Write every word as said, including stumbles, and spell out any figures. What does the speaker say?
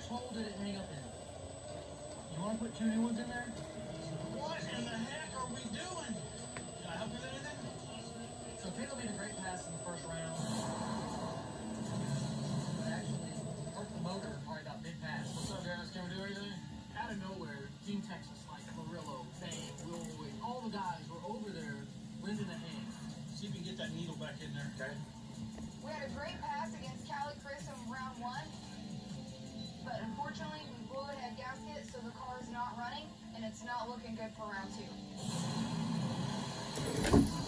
hole did it hang up in? You want to put two new ones in there? What in the heck are we doing? Can I help you with anything? So Taylor made a great pass in the first round. But actually, hurt the motor probably about mid-pass. What's up, guys? Can we do anything? Out of nowhere, Team Texas, like Murillo, Fane, Will, all the guys were over there lending a hand. See if you can get that needle back in there. Okay. We had a great pass against Cali Chris in round one, but unfortunately we blew a head gasket, so the car is not running, and it's not looking good for round two.